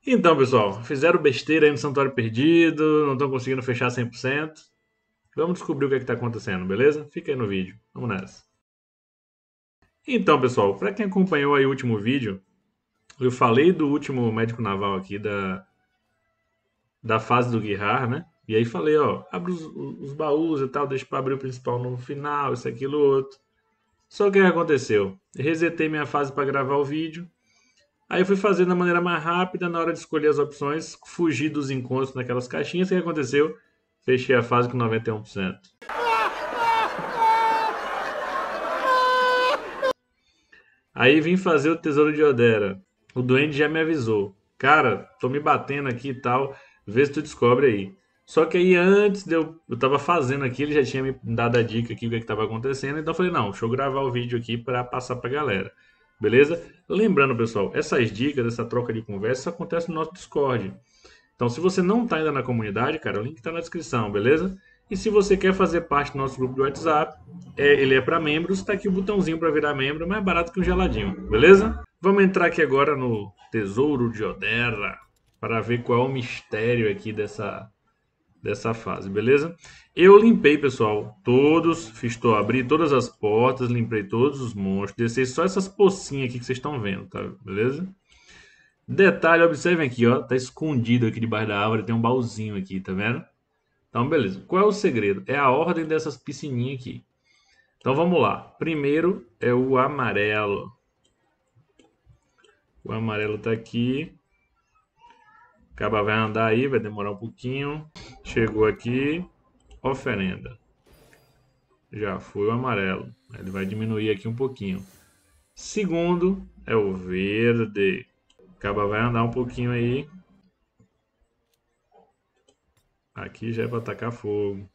Então, pessoal, fizeram besteira aí no Santuário Perdido, não estão conseguindo fechar 100%. Vamos descobrir o que é que tá acontecendo, beleza? Fica aí no vídeo. Vamos nessa. Então, pessoal, para quem acompanhou aí o último vídeo, eu falei do último médico naval aqui da fase do Guerrar, né? E aí falei, ó, abre os baús e tal, deixa para abrir o principal no final, isso, aquilo, outro. Só que o que aconteceu? Resetei minha fase para gravar o vídeo. Aí eu fui fazendo da maneira mais rápida, na hora de escolher as opções, fugir dos encontros naquelas caixinhas. O que aconteceu? Fechei a fase com 91%. Aí vim fazer o Tesouro de Odera. O Duende já me avisou. Cara, tô me batendo aqui e tal, vê se tu descobre aí. Só que aí antes de eu tava fazendo aqui, ele já tinha me dado a dica aqui o que, é que tava acontecendo. Então eu falei, não, deixa eu gravar o vídeo aqui para passar pra galera. Beleza? Lembrando, pessoal, essas dicas, essa troca de conversa, acontece no nosso Discord. Então, se você não está ainda na comunidade, cara, o link está na descrição, beleza? E se você quer fazer parte do nosso grupo do WhatsApp, ele é para membros, está aqui o botãozinho para virar membro, mais barato que um geladinho, beleza? Vamos entrar aqui agora no Tesouro de Odera para ver qual é o mistério aqui dessa fase, beleza? Eu limpei, pessoal, abri todas as portas, limpei todos os monstros, desci só essas pocinhas aqui que vocês estão vendo, tá? Beleza? Detalhe, observem aqui, ó, tá escondido aqui debaixo da árvore, tem um baúzinho aqui, tá vendo? Então, beleza. Qual é o segredo? É a ordem dessas piscininhas aqui. Então, vamos lá. Primeiro é o amarelo. O amarelo tá aqui. Acaba vai andar aí, vai demorar um pouquinho. Chegou aqui, oferenda. Já foi o amarelo. Ele vai diminuir aqui um pouquinho. Segundo é o verde. Acaba vai andar um pouquinho aí. Aqui já é para atacar fogo.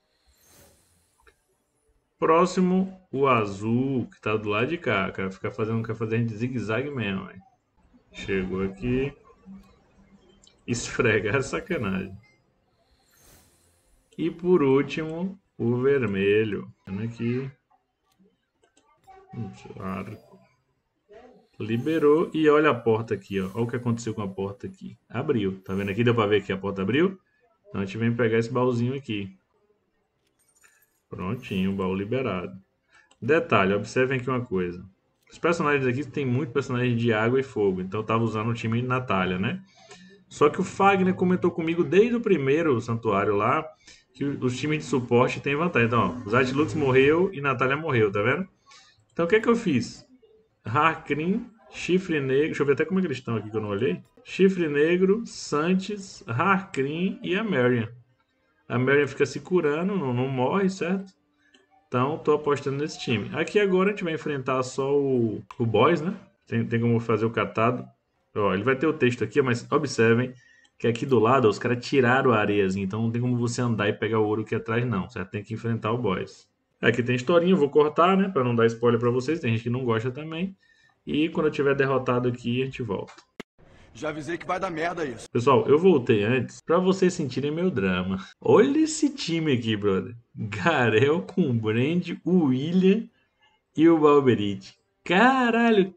Próximo, o azul, que tá do lado de cá. Cara, ficar fazendo, quer fazer de zigue-zague mesmo, véio. Chegou aqui, esfregar é sacanagem. E por último, o vermelho. Vendo aqui. Arco. Liberou e olha a porta aqui, ó. Olha o que aconteceu com a porta aqui. Abriu. Tá vendo aqui? Deu pra ver que a porta abriu? Então a gente vem pegar esse baúzinho aqui. Prontinho, o baú liberado. Detalhe, observem aqui uma coisa. Os personagens aqui tem muito personagem de água e fogo. Então eu tava usando o time de Natália, né? Só que o Fagner comentou comigo desde o primeiro santuário lá que os times de suporte têm vantagem. Então, ó, Zatlux morreu e Natália morreu, tá vendo? Então o que é que eu fiz? Harkrin, Chifre Negro. Deixa eu ver até como é que eles estão aqui que eu não olhei. Chifre Negro, Santos, Harkrin e a Marion. A Marion fica se curando, não morre, certo? Então, tô apostando nesse time. Aqui agora a gente vai enfrentar só o boss, né? Tem como fazer o catado. Ó, ele vai ter o texto aqui, mas observem que aqui do lado ó, os caras tiraram a areiazinha, então não tem como você andar e pegar o ouro aqui atrás, não. Você tem que enfrentar o boss. Aqui tem historinha, eu vou cortar, né? Pra não dar spoiler pra vocês. Tem gente que não gosta também. E quando eu tiver derrotado aqui, a gente volta. Já avisei que vai dar merda isso. Pessoal, eu voltei antes pra vocês sentirem meu drama. Olha esse time aqui, brother. Garel com Brand, o William e o Balberite. Caralho,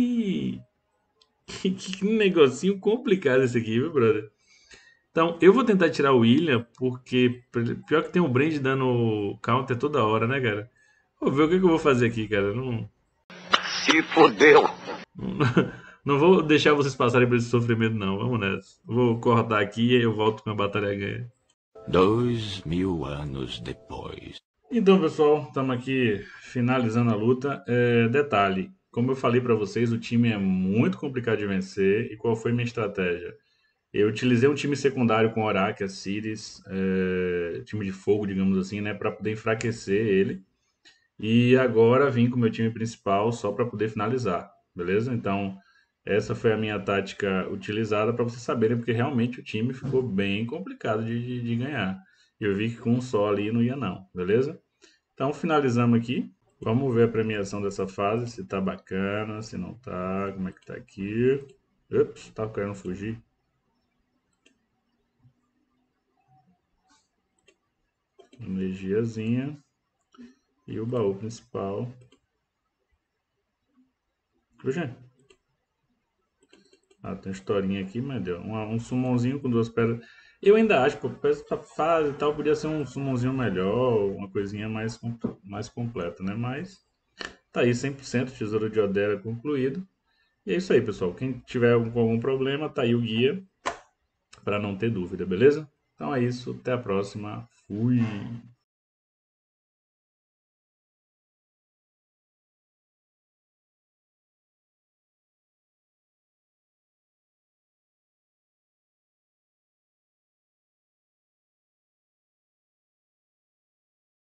que negocinho complicado esse aqui, viu, brother? Então, eu vou tentar tirar o William, porque pior que tem o Brand dando counter toda hora, né, cara? Vou ver o que eu vou fazer aqui, cara. Se fodeu. Não, não vou deixar vocês passarem por esse sofrimento, não. Vamos nessa. Vou cortar aqui e eu volto com a batalha ganha. 2000 anos depois. Então, pessoal, estamos aqui finalizando a luta. Detalhe, como eu falei para vocês, o time é muito complicado de vencer. E qual foi minha estratégia? Eu utilizei um time secundário com Oracle, Ciris, time de fogo, digamos assim, né, para poder enfraquecer ele. E agora vim com o meu time principal só para poder finalizar, beleza? Então, essa foi a minha tática utilizada para vocês saberem, porque realmente o time ficou bem complicado de ganhar. Eu vi que com um só ali não ia não, beleza? Então, finalizamos aqui. Vamos ver a premiação dessa fase, se tá bacana, se não tá, como é que tá aqui. Ups, tá querendo fugir. Energiazinha. E o baú principal. Puxa. Ah, tem uma historinha aqui, mas deu. Um summonzinho com duas pedras. Eu ainda acho, pô, essa fase e tal, podia ser um summonzinho melhor, uma coisinha mais completa, né? Mas tá aí, 100% Tesouro de Odera concluído. E é isso aí, pessoal. Quem tiver algum problema, tá aí o guia para não ter dúvida, beleza? Então é isso, até a próxima. Fui!